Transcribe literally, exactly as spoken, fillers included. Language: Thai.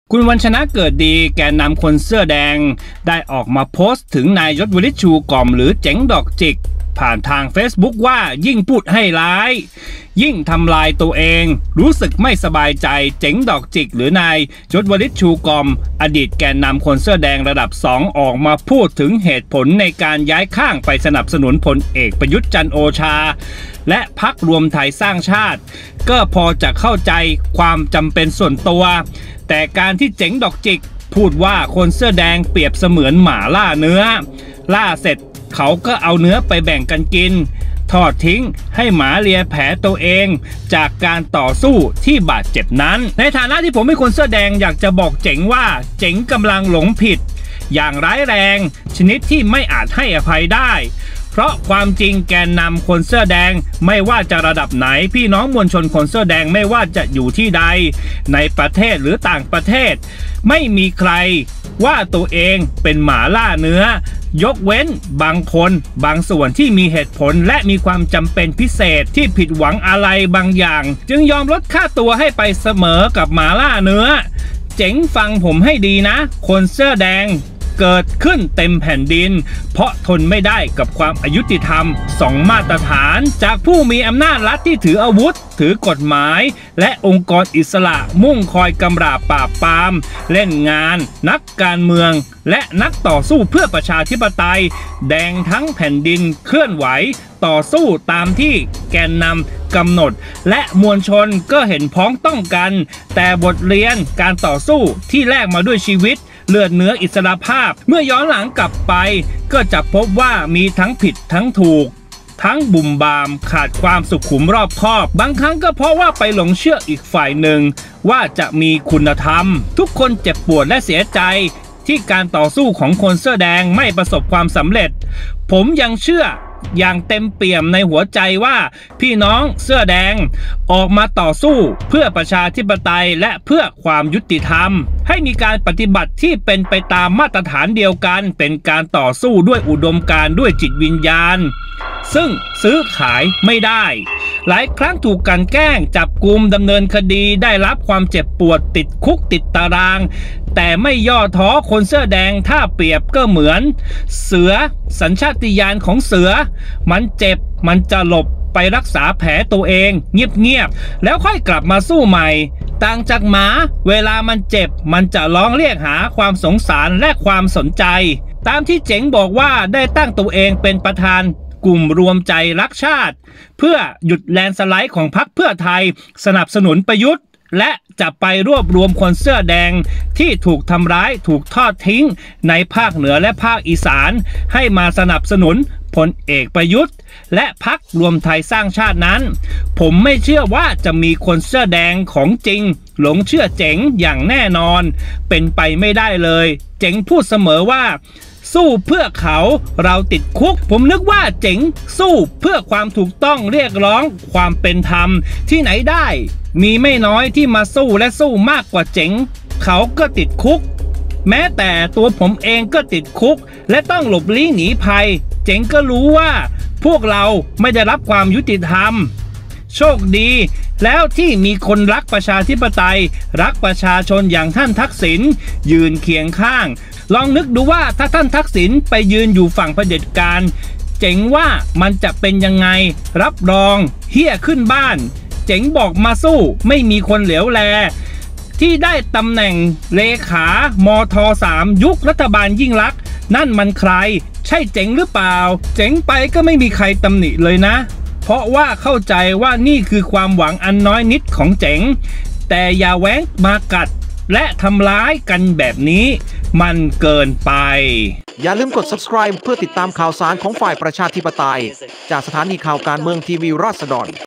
คุณวันชนะเกิดดีแกนนำคนเสื้อแดงได้ออกมาโพสต์ถึงนายยศวลิตชูกล่อมหรือเจ๋งดอกจิกผ่านทาง Facebook ว่ายิ่งพูดให้ร้ายยิ่งทำลายตัวเองรู้สึกไม่สบายใจเจ๋งดอกจิกหรือนายยศวลิตชูกล่อมอดีตแกนนำคนเสื้อแดงระดับสองออกมาพูดถึงเหตุผลในการย้ายข้างไปสนับสนุนพลเอกประยุทธ์จันทร์โอชาและพรรครวมไทยสร้างชาติก็พอจะเข้าใจความจำเป็นส่วนตัวแต่การที่เจ๋งดอกจิกพูดว่าคนเสื้อแดงเปรียบเสมือนหมาล่าเนื้อล่าเสร็จเขาก็เอาเนื้อไปแบ่งกันกินทอดทิ้งให้หมาเลียแผลตัวเองจากการต่อสู้ที่บาดเจ็บนั้นในฐานะที่ผมเป็นคนเสื้อแดงอยากจะบอกเจ๋งว่าเจ๋งกำลังหลงผิดอย่างร้ายแรงชนิดที่ไม่อาจให้อภัยได้เพราะความจริงแกนนำคนเสื้อแดงไม่ว่าจะระดับไหนพี่น้องมวลชนคนเสื้อแดงไม่ว่าจะอยู่ที่ใดในประเทศหรือต่างประเทศไม่มีใครว่าตัวเองเป็นหมาล่าเนื้อยกเว้นบางคนบางส่วนที่มีเหตุผลและมีความจำเป็นพิเศษที่ผิดหวังอะไรบางอย่างจึงยอมลดค่าตัวให้ไปเสมอกับหมาล่าเนื้อเจ๋งฟังผมให้ดีนะคนเสื้อแดงเกิดขึ้นเต็มแผ่นดินเพราะทนไม่ได้กับความอายุติธรรมสองมาตรฐานจากผู้มีอำนาจรัฐที่ถืออาวุธถือกฎหมายและองค์กรอิสระมุ่งคอยกำราบปราบปรามเล่นงานนักการเมืองและนักต่อสู้เพื่อประชาธิปไตยแดงทั้งแผ่นดินเคลื่อนไหวต่อสู้ตามที่แกนนำกำหนดและมวลชนก็เห็นพ้องต้องกันแต่บทเรียนการต่อสู้ที่แลกมาด้วยชีวิตเลือดเนื้ออิสรภาพเมื่อย้อนหลังกลับไปก็จะพบว่ามีทั้งผิดทั้งถูกทั้งบุ่มบามขาดความสุขุมรอบคอบบางครั้งก็เพราะว่าไปหลงเชื่ออีกฝ่ายหนึ่งว่าจะมีคุณธรรมทุกคนเจ็บปวดและเสียใจที่การต่อสู้ของคนเสื้อแดงไม่ประสบความสำเร็จผมยังเชื่ออย่างเต็มเปี่ยมในหัวใจว่าพี่น้องเสื้อแดงออกมาต่อสู้เพื่อประชาธิปไตยและเพื่อความยุติธรรมให้มีการปฏิบัติที่เป็นไปตามมาตรฐานเดียวกันเป็นการต่อสู้ด้วยอุดมการณ์ด้วยจิตวิญญาณซึ่งซื้อขายไม่ได้หลายครั้งถูกกันแกล้งจับกุมดำเนินคดีได้รับความเจ็บปวดติดคุกติดตารางแต่ไม่ย่อท้อคนเสื้อแดงถ้าเปรียบก็เหมือนเสือสัญชาตญาณของเสือมันเจ็บมันจะหลบไปรักษาแผลตัวเองเงียบๆแล้วค่อยกลับมาสู้ใหม่ต่างจากหมาเวลามันเจ็บมันจะร้องเรียกหาความสงสารและความสนใจตามที่เจ๋งบอกว่าได้ตั้งตัวเองเป็นประธานกลุ่มรวมใจรักชาติเพื่อหยุดแลนสไลด์ของพรรคเพื่อไทยสนับสนุนประยุทธ์และจะไปรวบรวมคนเสื้อแดงที่ถูกทำร้ายถูกทอดทิ้งในภาคเหนือและภาคอีสานให้มาสนับสนุนพลเอกประยุทธ์และพรรครวมไทยสร้างชาตินั้นผมไม่เชื่อว่าจะมีคนเสื้อแดงของจริงหลงเชื่อเจ๋งอย่างแน่นอนเป็นไปไม่ได้เลยเจ๋งพูดเสมอว่าสู้เพื่อเขาเราติดคุกผมนึกว่าเจ๋งสู้เพื่อความถูกต้องเรียกร้องความเป็นธรรมที่ไหนได้มีไม่น้อยที่มาสู้และสู้มากกว่าเจ๋งเขาก็ติดคุกแม้แต่ตัวผมเองก็ติดคุกและต้องหลบลี้หนีภัยเจ๋งก็รู้ว่าพวกเราไม่ได้รับความยุติธรรมโชคดีแล้วที่มีคนรักประชาธิปไตยรักประชาชนอย่างท่านทักษิณยืนเคียงข้างลองนึกดูว่าถ้าท่านทักษิณไปยืนอยู่ฝั่งเผด็จการเจ๋งว่ามันจะเป็นยังไงรับรองเหี้ยขึ้นบ้านเจ๋งบอกมาสู้ไม่มีคนเหลียวแลที่ได้ตำแหน่งเลขามทสามยุครัฐบาลยิ่งลักษณ์นั่นมันใครใช่เจ๋งหรือเปล่าเจ๋งไปก็ไม่มีใครตำหนิเลยนะเพราะว่าเข้าใจว่านี่คือความหวังอันน้อยนิดของเจ๋งแต่อย่าแหวงมากัดและทำร้ายกันแบบนี้มันเกินไปอย่าลืมกด ซับสไครบ์ เพื่อติดตามข่าวสารของฝ่ายประชาธิปไตยจากสถานีข่าวการเมืองทีวีราษฎร